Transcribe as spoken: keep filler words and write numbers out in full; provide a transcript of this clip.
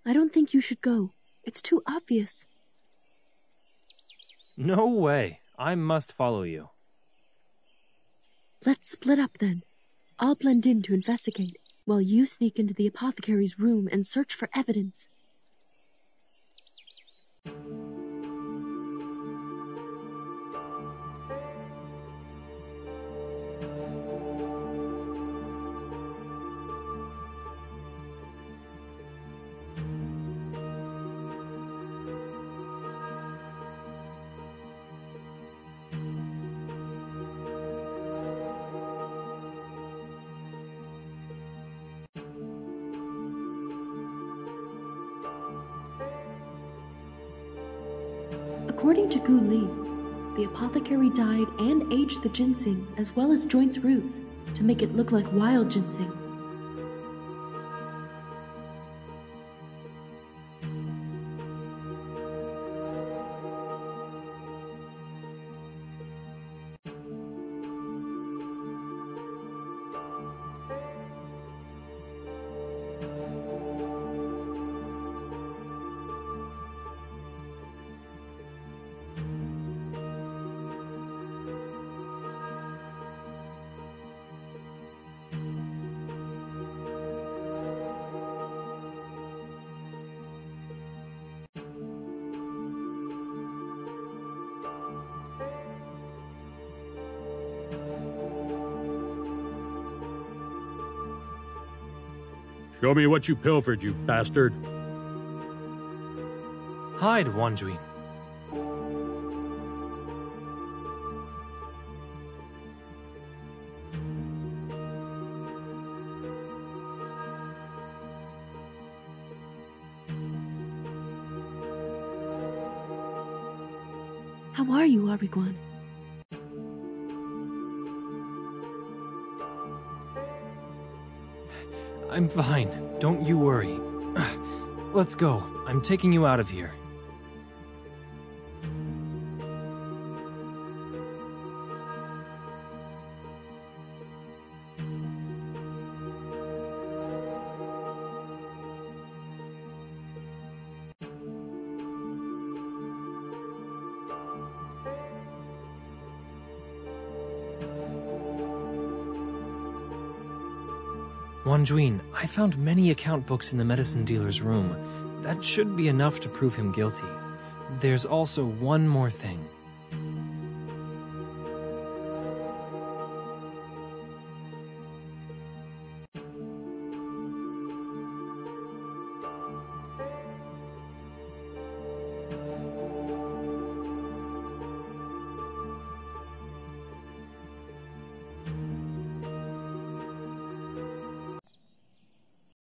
I don't think you should go. It's too obvious. No way. I must follow you. Let's split up then. I'll blend in to investigate, while you sneak into the apothecary's room and search for evidence. According to Gu Li, the apothecary dyed and aged the ginseng as well as joints roots to make it look like wild ginseng. Show me what you pilfered, you bastard. Hide, Wanjun. How are you, Ariguan? I'm fine. Don't you worry. Let's go. I'm taking you out of here. Wanjun, I found many account books in the medicine dealer's room. That should be enough to prove him guilty. There's also one more thing.